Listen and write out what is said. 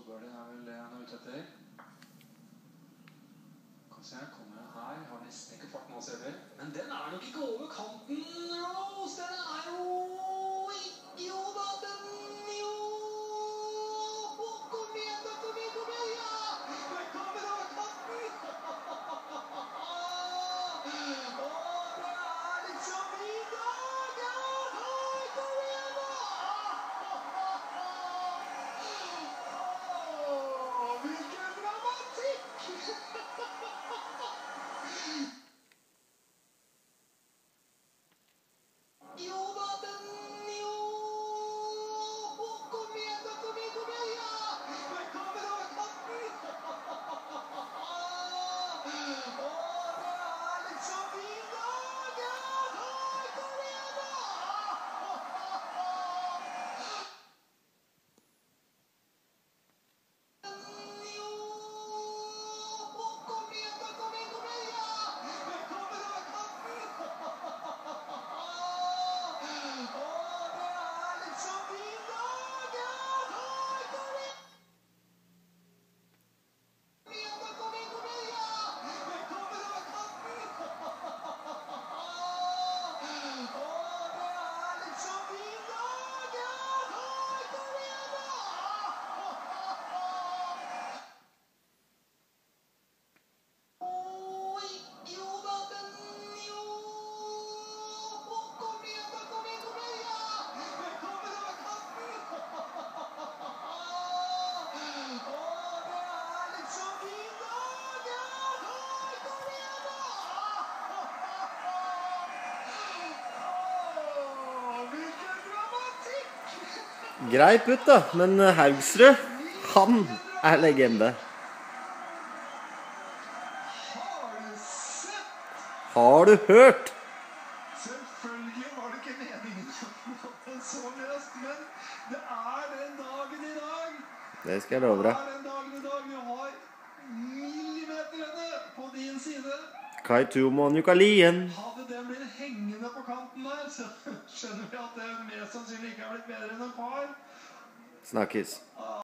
Snowbirdien vel det han ute etter. Kan se, kommer her. Har nesten ikke fart nå, ser vi. Men den nok ikke over kanten, Rose! Den jo jo da, den jo! Kom igjen da, kom igjen, ja! Den kommer over kanten! Det liksom i dag, ja! Kom igjen da! Hvilken dramatikk! Jo da, den jo! Kom igjen da, kom igjen, ja! Den kommer over kanten! Det liksom i dag, ja! Kom igjen da! Grei putt da, men Haugsrud, han legende. Har du hørt? Selvfølgelig var det ikke meningen å få den så løst, men det den dagen i dag. Det skal jeg love deg. Det den dagen i dag. Vi har millimeterne på din side. Kai Tuomon-Jukalien. Hadde den blitt hengende på kanten der, så skjønner vi at det mest sannsynlig ikke har blitt bedre enn en par. Snakkes.